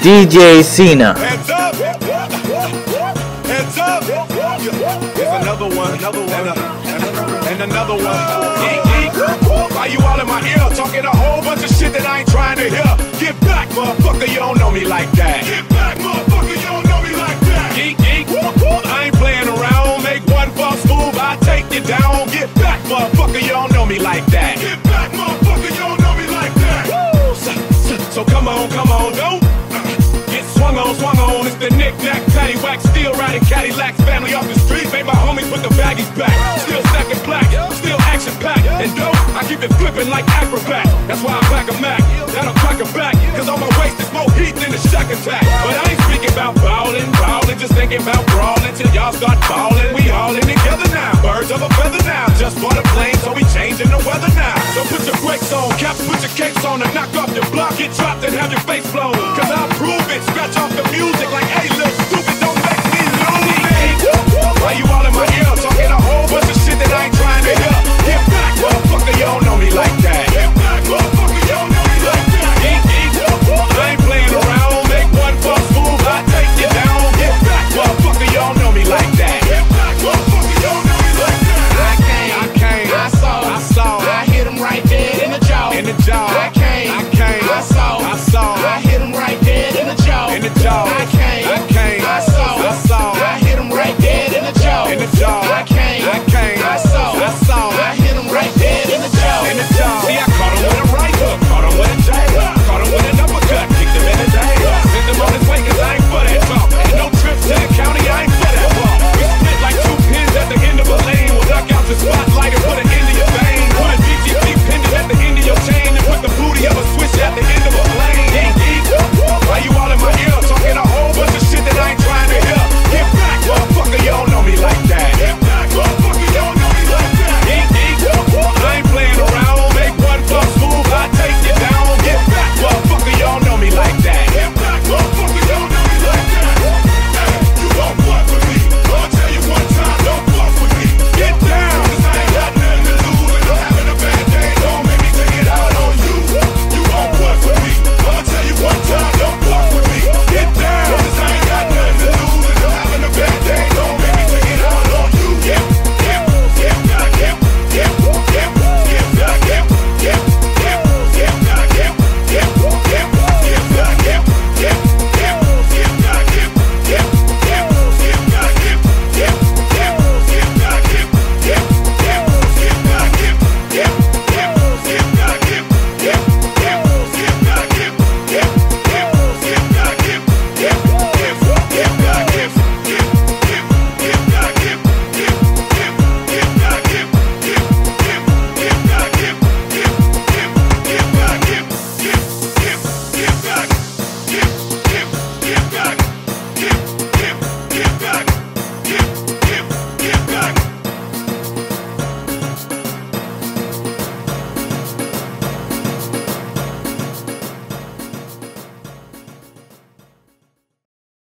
DJ SINA. Heads up! Heads up! Here's another one, and another one. Why you all in my ear talking a whole bunch of shit that I ain't trying to hear? Get back, motherfucker, you don't know me like that. Get back, motherfucker, you don't know me like that. Geek, geek, I ain't playing around. Make one false move, I take you down. Get back, motherfucker, you don't know me like that. Get back, motherfucker, you don't know me like that. So come on, don't get swung on. It's the knick-knack, paddywhack, still riding Cadillacs. Family off the street, made my homies put the baggies back. Still stacking black, still action-packed. And dope, I keep it flipping like acrobat. That's why I pack a Mac, that'll crack a back. Cause on my waist is more heat than a shack attack. But I ain't speaking about ballin', just thinking about brawling till y'all start ballin'. We all in together now, birds of a feather now. Just bought a plane, so we changing the weather now. So put your brakes on, caps, put your capes on, and knock off your block, get dropped and have your face blown. Cause I'll prove it, scratch off the music like